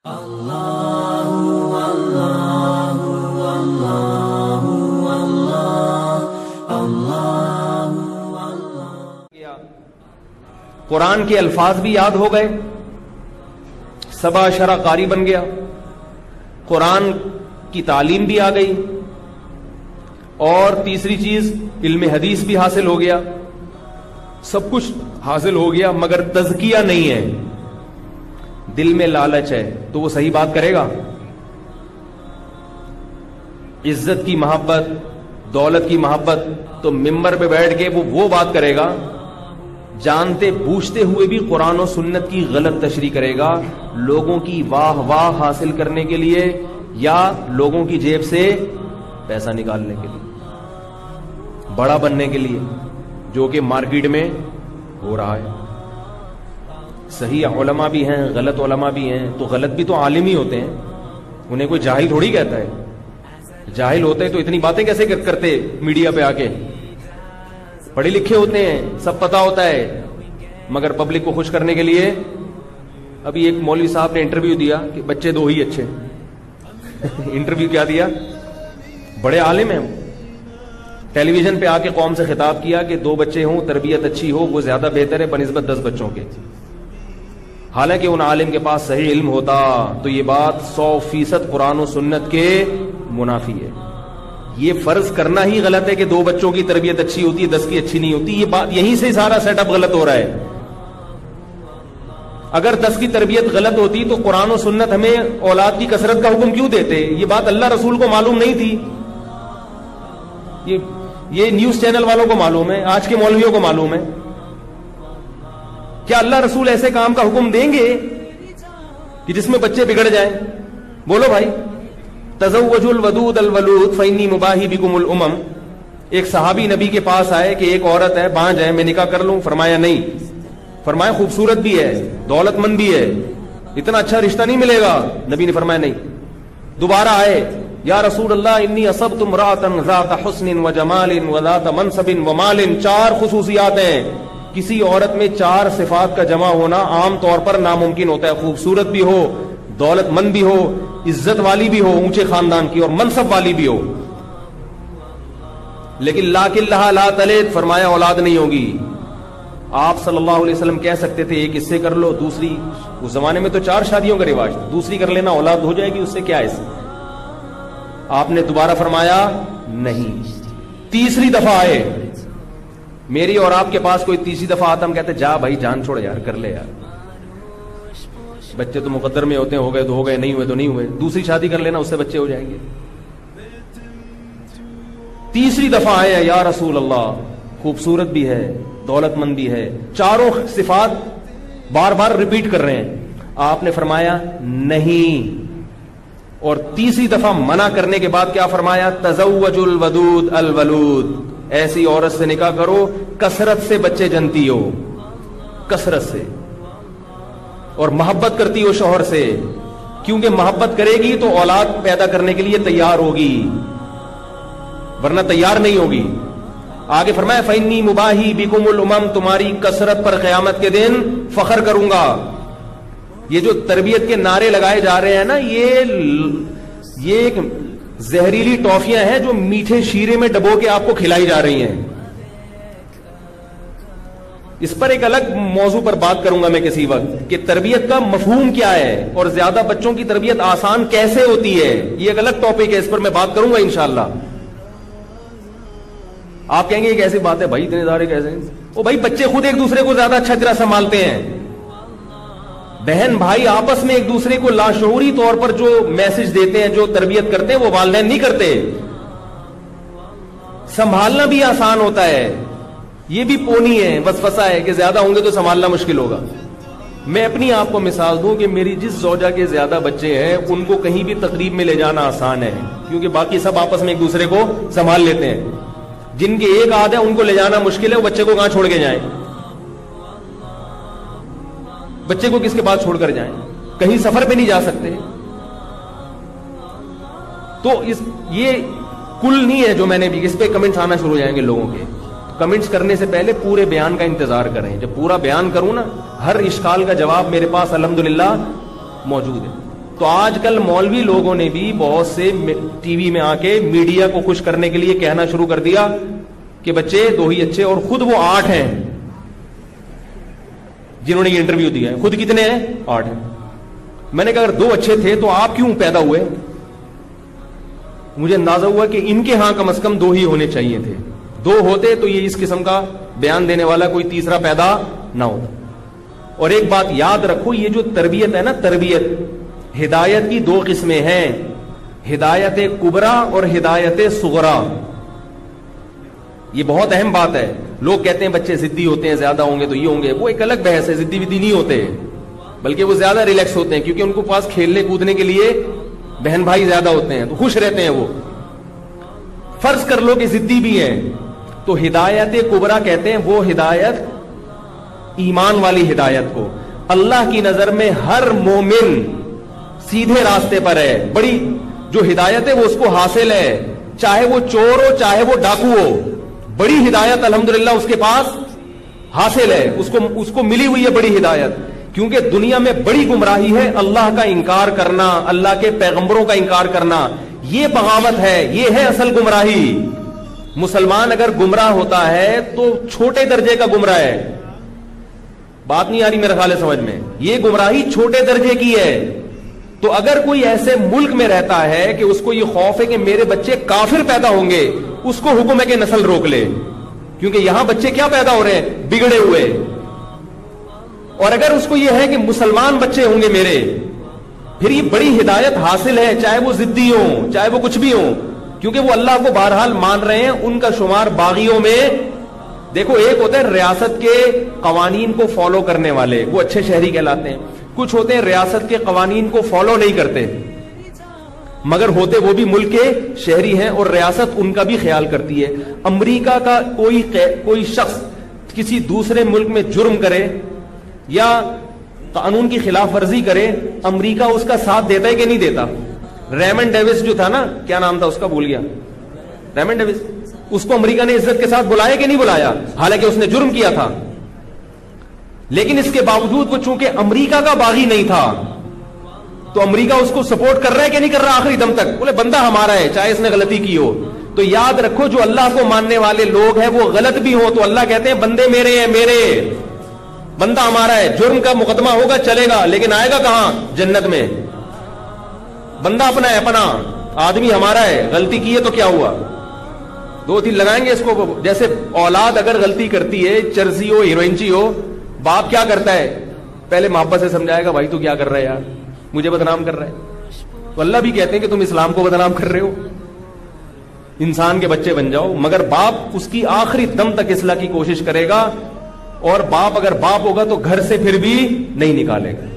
قرآن کے الفاظ بھی یاد ہو گئے، سبا شرع قاری بن گیا، قرآن کی تعلیم بھی آ گئی، اور تیسری چیز علم حدیث بھی حاصل ہو گیا، سب کچھ حاصل ہو گیا، مگر تزکیہ نہیں ہے، دل میں لالچ ہے، تو وہ صحیح بات کرے گا؟ عزت کی محبت، دولت کی محبت، تو ممبر پہ بیٹھ کے وہ بات کرے گا، جانتے بوجھتے ہوئے بھی قرآن و سنت کی غلط تشریح کرے گا، لوگوں کی واہ واہ حاصل کرنے کے لیے یا لوگوں کی جیب سے پیسہ نکالنے کے لیے، بڑا بننے کے لیے، جو کہ مارکیٹ میں ہو رہا ہے۔ صحیح علماء بھی ہیں، غلط علماء بھی ہیں، تو غلط بھی تو عالم ہی ہوتے ہیں، انہیں کوئی جاہل تھوڑی کہتا ہے، جاہل ہوتے تو اتنی باتیں کیسے کرتے میڈیا پہ آ کے؟ پڑھے لکھے ہوتے ہیں، سب پتا ہوتا ہے، مگر پبلک کو خوش کرنے کے لیے۔ ابھی ایک مولوی صاحب نے انٹرویو دیا کہ بچے دو ہی اچھے انٹرویو کیا دیا؟ بڑے عالم ہیں، ٹیلی ویژن پہ آ کے قوم سے خطاب کیا کہ دو بچے ہوں، تربیت اچھی ہو، وہ زیادہ بہتر ہے بنسبت 10 بچوں کے۔ حالانکہ ان عالم کے پاس صحیح علم ہوتا تو یہ بات 100% قرآن و سنت کے منافی ہے۔ یہ فرض کرنا ہی غلط ہے کہ 2 بچوں کی تربیت اچھی ہوتی ہے، 10 کی اچھی نہیں ہوتی، یہ بات یہیں سے سارا سیٹ اپ غلط ہو رہا ہے۔ اگر 10 کی تربیت غلط ہوتی تو قرآن و سنت ہمیں اولاد کی کثرت کا حکم کیوں دیتے؟ یہ بات اللہ رسول کو معلوم نہیں تھی، یہ نیوز چینل والوں کو معلوم ہے، آج کے مولویوں کو معلوم ہے۔ کیا اللہ رسول ایسے کام کا حکم دیں گے کہ جس میں بچے بگڑ جائیں؟ بولو بھائی، تزوجوا الودود الولود فإنی مباحی بکم الامم۔ ایک صحابی نبی کے پاس آئے کہ ایک عورت ہے، بانجھ ہے، میں نکاح کر لوں؟ فرمایا نہیں۔ فرمایا خوبصورت بھی ہے، دولت مند بھی ہے، اتنا اچھا رشتہ نہیں ملے گا؟ نبی نے فرمایا نہیں۔ دوبارہ آئے، یا رسول اللہ انی اصبت امرأۃ ذات حسن وجمال وذات منصب ومال۔ 4 خصوصیات ہیں، کسی عورت میں 4 صفات کا جمع ہونا عام طور پر ناممکن ہوتا ہے، خوبصورت بھی ہو، دولت مند بھی ہو، عزت والی بھی ہو، اونچے خاندان کی، اور منصب والی بھی ہو، لیکن لاکن لہا لا تلد، فرمایا اولاد نہیں ہوگی۔ آپ صلی اللہ علیہ وسلم کہہ سکتے تھے ایک اس سے کر لو، دوسری، اس زمانے میں تو 4 شادیوں کا رواج تھا، دوسری کر لینا، اولاد ہو جائے گی، اس سے کیا ہے؟ آپ نے دوبارہ فرمایا نہیں۔ تیسری دفعہ آئے، میری اور آپ کے پاس کوئی تیسری دفعہ آتا، ہم کہتے جا بھائی جان چھوڑ یار، کر لے یار، بچے تو مقدر میں ہوتے ہیں، ہو گئے تو ہو گئے، نہیں ہوئے تو نہیں ہوئے، دوسری شادی کر لینا، اس سے بچے ہو جائیں گے۔ تیسری دفعہ آئے، یا رسول اللہ خوبصورت بھی ہے، دولت مند بھی ہے، 4 صفات بار بار ریپیٹ کر رہے ہیں۔ آپ نے فرمایا نہیں، اور تیسری دفعہ منع کرنے کے بعد کیا فرمایا؟ تزوجوا الودود الولود، ایسی عورت سے نکاح کرو کثرت سے بچے جنتی ہو، کثرت سے، اور محبت کرتی ہو شوہر سے، کیونکہ محبت کرے گی تو اولاد پیدا کرنے کے لیے تیار ہوگی، ورنہ تیار نہیں ہوگی۔ آگے فرمایا فإنی مباحی بکم الامم، تمہاری کثرت پر قیامت کے دن فخر کروں گا۔ یہ جو تربیت کے نعرے لگائے جا رہے ہیں نا، یہ ایک زہریلی ٹافیاں ہیں جو میٹھے شیرے میں ڈبو کے آپ کو کھلائی جا رہی ہیں۔ اس پر ایک الگ موضوع پر بات کروں گا میں کسی وقت، کہ تربیت کا مفہوم کیا ہے اور زیادہ بچوں کی تربیت آسان کیسے ہوتی ہے، یہ ایک الگ ٹاپک ہے، اس پر میں بات کروں گا انشاءاللہ۔ آپ کہیں گے یہ کیسی بات ہے بھائی، اتنے ادارے کیسے ہیں؟ وہ بھائی بچے خود ایک دوسرے کو زیادہ اچھا طرح سنبھالتے ہیں، بہن بھائی آپس میں ایک دوسرے کو لاشعوری طور پر جو میسج دیتے ہیں، جو تربیت کرتے ہیں، وہ والدین نہیں کرتے۔ سنبھالنا بھی آسان ہوتا ہے، یہ بھی پونی ہے، وسوسہ ہے کہ زیادہ ہوں گے تو سنبھالنا مشکل ہوگا۔ میں اپنی آپ کو مثال دوں کہ میری جس زوجہ کے زیادہ بچے ہیں ان کو کہیں بھی تقریب میں لے جانا آسان ہے، کیونکہ باقی سب آپس میں ایک دوسرے کو سنبھال لیتے ہیں۔ جن کے ایک آدھ ہے ان کو لے جانا مشکل ہے، وہ بچے کو کہاں چھوڑ کے جائیں؟ بچے کو کس کے پاس چھوڑ کر جائیں؟ کہیں سفر پہ نہیں جا سکتے۔ تو یہ کل نہیں ہے جو میں نے بھی، اس پہ کمنٹس آنا شروع ہو جائیں گے لوگوں کے۔ کمنٹس کرنے سے پہلے پورے بیان کا انتظار کریں، جب پورا بیان کروں نا، ہر اشکال کا جواب میرے پاس الحمدللہ موجود ہے۔ تو آج کل مولوی لوگوں نے بھی بہت سے ٹی وی میں آ کے میڈیا کو خوش کرنے کے لیے کہنا شروع کر دیا کہ بچے 2 ہی اچھے، اور خود وہ 8 ہیں جنہوں نے یہ انٹرویو دیا ہے. خود کتنے ہیں؟ 8 ہیں. میں نے کہا اگر 2 اچھے تھے تو آپ کیوں پیدا ہوئے؟ مجھے اندازہ ہوا کہ ان کے ہاں کم از کم 2 ہی ہونے چاہیے تھے. 2 ہوتے تو یہ اس قسم کا بیان دینے والا کوئی تیسرا پیدا نہ ہوتا. اور ایک بات یاد رکھو، یہ جو تربیت ہے نا، تربیت، ہدایت کی 2 قسمیں ہیں، ہدایت کبرا اور ہدایت صغرا. یہ بہت اہم بات ہے. لوگ کہتے ہیں بچے ضدی ہوتے ہیں، زیادہ ہوں گے تو یہ ہوں گے. وہ ایک الگ بحث ہے. ضدی ودی نہیں ہوتے، بلکہ وہ زیادہ ریلیکس ہوتے ہیں، کیونکہ ان کو پاس کھیلنے کودنے کے لیے بہن بھائی زیادہ ہوتے ہیں تو خوش رہتے ہیں. وہ فرض کر لو کہ ضدی بھی ہیں، تو ہدایت کبرا کہتے ہیں وہ ہدایت، ایمان والی ہدایت کو. اللہ کی نظر میں ہر مومن سیدھے راستے پر ہے. بڑی جو ہدایت ہے وہ اس کو حاصل ہے، چاہے وہ چور ہو چاہے وہ ڈاکو ہو. بڑی ہدایت الحمدللہ اس کے پاس حاصل ہے، اس کو ملی ہوئی ہے بڑی ہدایت. کیونکہ دنیا میں بڑی گمراہی ہے اللہ کا انکار کرنا، اللہ کے پیغمبروں کا انکار کرنا. یہ بغاوت ہے، یہ ہے اصل گمراہی. مسلمان اگر گمراہ ہوتا ہے تو چھوٹے درجے کا گمراہ ہے. بات نہیں آ رہی میرا خیال ہے سمجھ میں؟ یہ گمراہی چھوٹے درجے کی ہے. تو اگر کوئی ایسے ملک میں رہتا ہے کہ اس کو یہ خوف ہے کہ میرے بچے کافر پیدا ہوں گے، اس کو حکم ہے کہ نسل روک لے، کیونکہ یہاں بچے کیا پیدا ہو رہے ہیں؟ بگڑے ہوئے. اور اگر اس کو یہ ہے کہ مسلمان بچے ہوں گے میرے، پھر یہ بڑی ہدایت حاصل ہے، چاہے وہ ضدی ہوں چاہے وہ کچھ بھی ہوں، کیونکہ وہ اللہ کو بہرحال مان رہے ہیں. ان کا شمار باغیوں میں. دیکھو ایک ہوتا ہے ریاست کے قوانین کو فالو کرنے والے، وہ اچھے شہری کہلاتے ہیں. کچھ ہوتے ہیں ریاست کے قوانین کو فالو نہیں کرتے، مگر ہوتے وہ بھی ملک کے شہری ہیں اور ریاست ان کا بھی خیال کرتی ہے. امریکہ کا کوئی شخص کسی دوسرے ملک میں جرم کرے یا قانون کی خلاف ورزی کرے، امریکہ اس کا ساتھ دیتا ہے کہ نہیں دیتا؟ ریمنڈ ڈیوس جو تھا نا، کیا نام تھا اس کا بھول گیا، ریمنڈ ڈیوس، اس کو امریکہ نے عزت کے ساتھ بلایا کہ نہیں بلایا؟ حالانکہ اس نے جرم کیا تھا، لیکن اس کے باوجود وہ چونکہ امریکہ کا باغی نہیں تھا تو امریکہ اس کو سپورٹ کر رہا ہے کہ نہیں کر رہا آخری دم تک؟ بولے بندہ ہمارا ہے چاہے اس نے غلطی کی ہو. تو یاد رکھو جو اللہ کو ماننے والے لوگ ہیں وہ غلط بھی ہوں تو اللہ کہتے ہیں بندے میرے ہیں، میرے بندہ ہمارا ہے. جرم کا مقدمہ ہوگا چلے گا، لیکن آئے گا کہاں؟ جنت میں. بندہ اپنا ہے، اپنا آدمی ہمارا ہے. غلطی کی ہے تو کیا ہوا؟ 2 لگائیں گے اس کو. جیسے اولاد اگر غلطی کرتی ہے، چرسی ہو ہیروئنچی ہو، باپ کیا کرتا ہے؟ پہلے محبت سے سمجھائے گا بھائی تو کیا کر رہا ہے یار، مجھے بدنام کر رہا ہے. تو اللہ بھی کہتے ہیں کہ تم اسلام کو بدنام کر رہے ہو، انسان کے بچے بن جاؤ. مگر باپ اس کی آخری دم تک اصلاح کی کوشش کرے گا، اور باپ اگر باپ ہوگا تو گھر سے پھر بھی نہیں نکالے گا.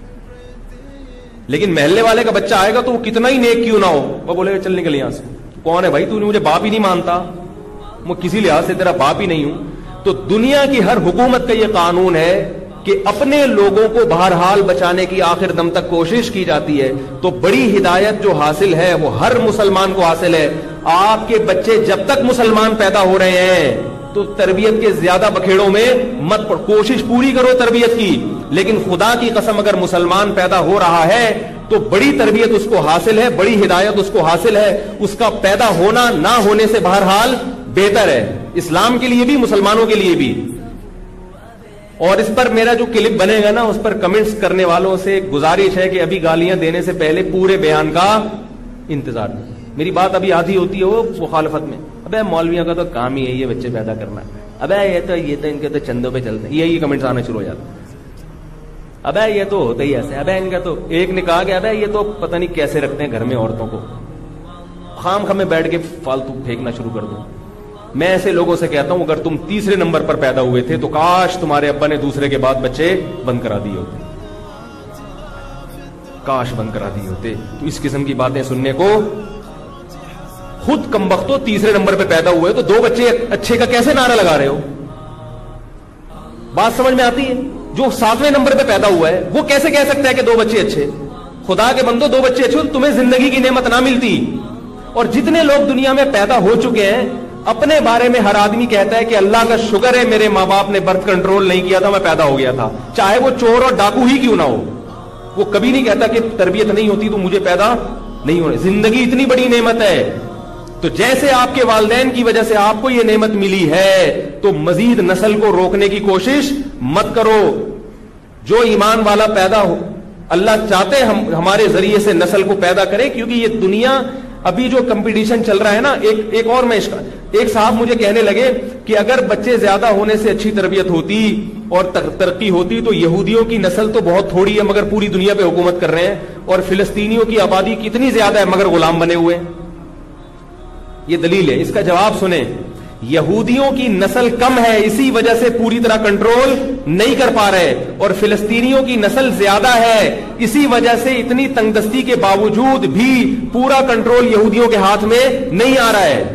لیکن محلے والے کا بچہ آئے گا تو وہ کتنا ہی نیک کیوں نہ ہو، وہ بولے گا چل نکل یہاں سے. کون ہے بھائی؟ تو نے مجھے باپ ہی نہیں مانتا، میں کسی لحاظ سے تیرا باپ ہی نہیں ہوں. تو دنیا کی ہر حکومت کا یہ قانون ہے کہ اپنے لوگوں کو بہرحال بچانے کی آخر دم تک کوشش کی جاتی ہے. تو بڑی ہدایت جو حاصل ہے وہ ہر مسلمان کو حاصل ہے. آپ کے بچے جب تک مسلمان پیدا ہو رہے ہیں تو تربیت کے زیادہ بکھیڑوں میں مت پڑ، کوشش پوری کرو تربیت کی. لیکن خدا کی قسم اگر مسلمان پیدا ہو رہا ہے تو بڑی تربیت اس کو حاصل ہے، بڑی ہدایت اس کو حاصل ہے. اس کا پیدا ہونا نہ ہونے سے بہرحال بہتر ہے، اسلام کے لیے بھی مسلمانوں کے لیے بھی. اور اس پر میرا جو کلپ بنے گا نا، اس پر کمنٹس کرنے والوں سے گزارش ہے کہ ابھی گالیاں دینے سے پہلے پورے بیان کا انتظار کریں. میری بات ابھی آدھی ہوتی ہے وہ مخالفت میں، ابے مولویوں کا تو کام ہی ہے یہ بچے پیدا کرنا، ابے یہ تو ان کے تو چندوں پہ چلتے ہیں، یہی کمنٹس آنا شروع ہو جاتے ہیں. ابے یہ تو ہوتا ہی ایسے، ابے ان کا تو ایک نے کہا کہ ابے یہ تو پتہ نہیں کیسے رکھتے ہیں گھر میں عورتوں کو، خام خامے بیٹھ کے فالتو پھینکنا شروع کر دو. میں ایسے لوگوں سے کہتا ہوں اگر تم تیسرے نمبر پر پیدا ہوئے تھے تو کاش تمہارے ابا نے دوسرے کے بعد بچے بند کرا دیے ہوتے، کاش بند کرا دیے ہوتے. تو اس قسم کی باتیں سننے کو، خود کمبختو تیسرے نمبر پہ پیدا ہوئے تو 2 بچے اچھے کا کیسے نعرہ لگا رہے ہو؟ بات سمجھ میں آتی ہے؟ جو 7ویں نمبر پہ پیدا ہوا ہے وہ کیسے کہہ سکتا ہے کہ 2 بچے اچھے؟ خدا کے بندو 2 بچے اچھے تمہیں زندگی کی نعمت نہ ملتی. اور جتنے لوگ دنیا میں پیدا ہو چکے ہیں اپنے بارے میں ہر آدمی کہتا ہے کہ اللہ کا شکر ہے میرے ماں باپ نے برتھ کنٹرول نہیں کیا تھا، میں پیدا ہو گیا تھا، چاہے وہ چور اور ڈاکو ہی کیوں نہ ہو. وہ کبھی نہیں کہتا کہ تربیت نہیں ہوتی تو مجھے پیدا نہیں ہونے. زندگی اتنی بڑی نعمت ہے, تو جیسے آپ کے والدین کی وجہ سے آپ کو یہ نعمت ملی ہے, تو مزید نسل کو روکنے کی کوشش مت کرو. جو ایمان والا پیدا ہو, اللہ چاہتے ہمارے ذریعے سے نسل کو پیدا کرے, کیونکہ یہ دنیا ابھی جو کمپٹیشن چل رہا ہے نا, ایک اور میں ایک صاحب مجھے کہنے لگے کہ اگر بچے زیادہ ہونے سے اچھی تربیت ہوتی اور ترقی ہوتی تو یہودیوں کی نسل تو بہت تھوڑی ہے مگر پوری دنیا پہ حکومت کر رہے ہیں, اور فلسطینیوں کی آبادی کتنی زیادہ ہے مگر غلام بنے ہوئے. یہ دلیل ہے. اس کا جواب سنیں, یہودیوں کی نسل کم ہے اسی وجہ سے پوری طرح کنٹرول نہیں کر پا رہے, اور فلسطینیوں کی نسل زیادہ ہے اسی وجہ سے اتنی تنگ دستی کے باوجود بھی پورا کنٹرول یہودیوں کے ہاتھ میں نہیں آ رہا ہے.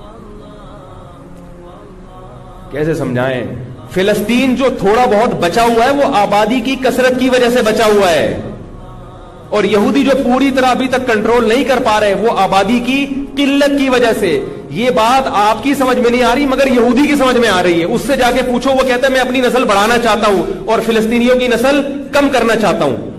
کیسے سمجھائیں؟ فلسطین جو تھوڑا بہت بچا ہوا ہے وہ آبادی کی کثرت کی وجہ سے بچا ہوا ہے, اور یہودی جو پوری طرح ابھی تک کنٹرول نہیں کر پا رہے وہ آبادی کی قلت کی وجہ سے. یہ بات آپ کی سمجھ میں نہیں آ رہی مگر یہودی کی سمجھ میں آ رہی ہے. اس سے جا کے پوچھو, وہ کہتا ہے میں اپنی نسل بڑھانا چاہتا ہوں اور فلسطینیوں کی نسل کم کرنا چاہتا ہوں.